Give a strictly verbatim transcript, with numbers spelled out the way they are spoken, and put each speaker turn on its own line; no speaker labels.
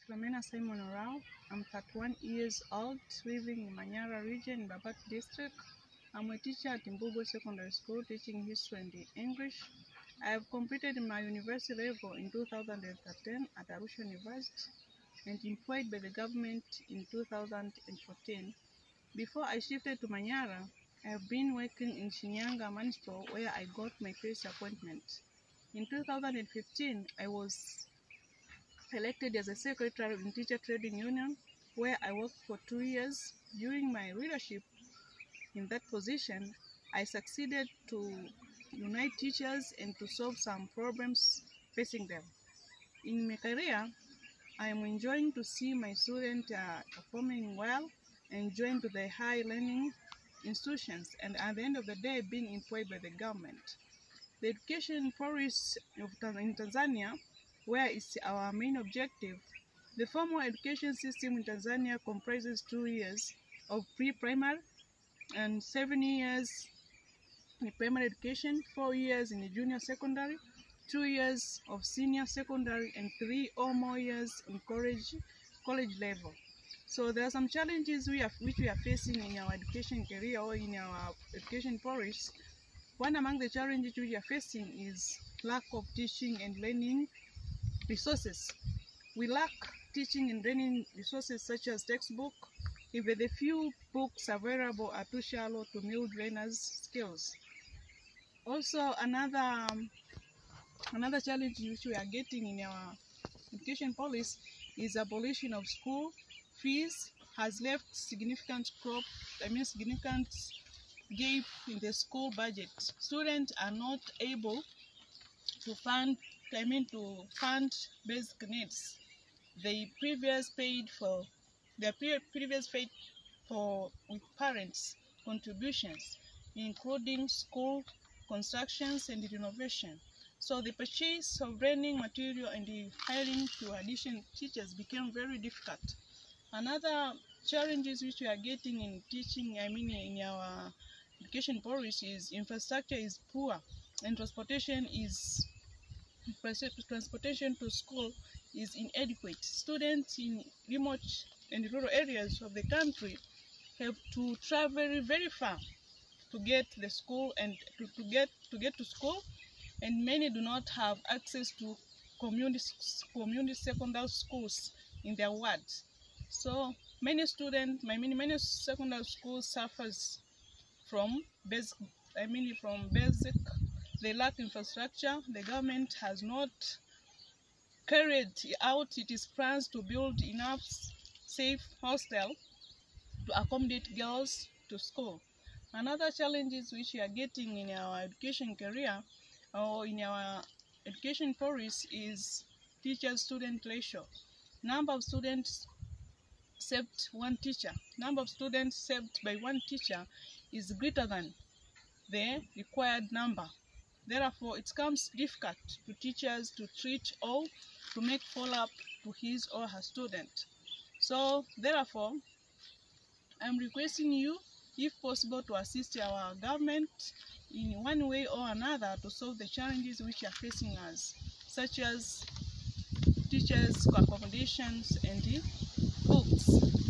Philomena Simon Orao. I'm thirty-one years old, living in Manyara region in Babati district. I'm a teacher at Imbugo Secondary School, teaching history and English. I have completed my university level in two thousand thirteen at Arusha University and employed by the government in two thousand fourteen. Before I shifted to Manyara, I have been working in Shinyanga Municipal, where I got my first appointment. In two thousand fifteen, I was elected as a secretary in Teacher Trading Union, where I worked for two years. During my leadership in that position, I succeeded to unite teachers and to solve some problems facing them. In my career, I am enjoying to see my students uh, performing well, enjoying to the high learning institutions, and at the end of the day, being employed by the government. The education policy of in Tanzania, where is our main objective, the formal education system in Tanzania comprises two years of pre-primary and seven years in primary education, four years in the junior secondary, two years of senior secondary, and three or more years in college, college level. So there are some challenges we have, which we are facing in our education career or in our education policy. One among the challenges we are facing is lack of teaching and learning resources. We lack teaching and learning resources such as textbook. Even the few books available are too shallow to build learners' skills. Also, another um, another challenge which we are getting in our education policy is abolition of school fees has left significant crop, I mean significant gap in the school budget. Students are not able to fund, I mean to fund basic needs. They previous paid for their previous paid for with parents' contributions, including school constructions and renovation. So the purchase of learning material and the hiring to additional teachers became very difficult. Another challenges which we are getting in teaching, I mean in our education policy, is infrastructure is poor and transportation is transportation to school is inadequate. Students in remote and rural areas of the country have to travel very, very far to get the school and to, to get to get to school, and many do not have access to community community secondary schools in their wards. So many students, many many secondary schools suffers from basic, I mean from basic. They lack infrastructure. The government has not carried out its plans to build enough safe hostels to accommodate girls to school. Another challenges which we are getting in our education career or in our education policy is teacher-student ratio. Number of students served one teacher. Number of students served by one teacher is greater than the required number. Therefore, it becomes difficult to teachers to treat or to make follow-up to his or her student. So, therefore, I'm requesting you, if possible, to assist our government in one way or another to solve the challenges which are facing us, such as teachers' accommodations and books.